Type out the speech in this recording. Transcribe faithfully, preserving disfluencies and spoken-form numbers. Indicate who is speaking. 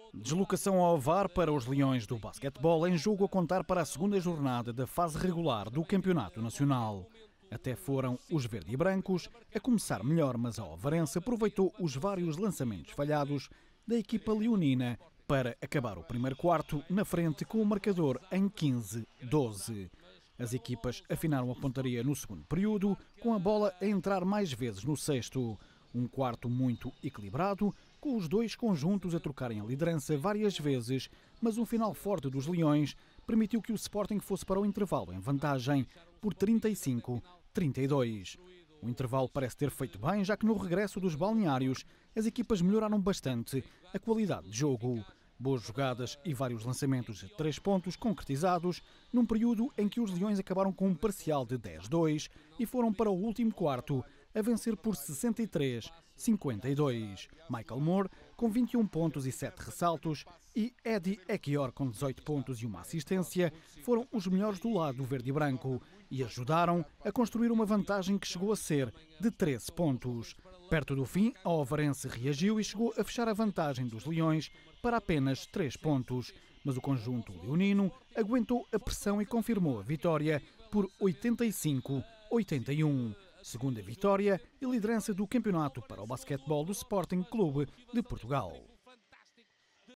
Speaker 1: Deslocação ao Ovar para os Leões do basquetebol em jogo a contar para a segunda jornada da fase regular do Campeonato Nacional. Até foram os verde e brancos a começar melhor, mas a Ovarense aproveitou os vários lançamentos falhados da equipa leonina para acabar o primeiro quarto na frente com o marcador em quinze a doze. As equipas afinaram a pontaria no segundo período, com a bola a entrar mais vezes no sexto. Um quarto muito equilibrado, com os dois conjuntos a trocarem a liderança várias vezes, mas um final forte dos Leões permitiu que o Sporting fosse para o intervalo em vantagem por trinta e cinco a trinta e dois. O intervalo parece ter feito bem, já que no regresso dos balneários as equipas melhoraram bastante a qualidade de jogo. Boas jogadas e vários lançamentos de três pontos concretizados num período em que os Leões acabaram com um parcial de dez a dois e foram para o último quarto a vencer por sessenta e três a cinquenta e dois. Michael Moore com vinte e um pontos e sete ressaltos e Eddie Ekior com dezoito pontos e uma assistência foram os melhores do lado verde e branco e ajudaram a construir uma vantagem que chegou a ser de treze pontos. Perto do fim, a Ovarense reagiu e chegou a fechar a vantagem dos Leões para apenas três pontos, mas o conjunto leonino aguentou a pressão e confirmou a vitória por oitenta e cinco a oitenta e um. Segunda vitória e liderança do campeonato para o basquetebol do Sporting Clube de Portugal.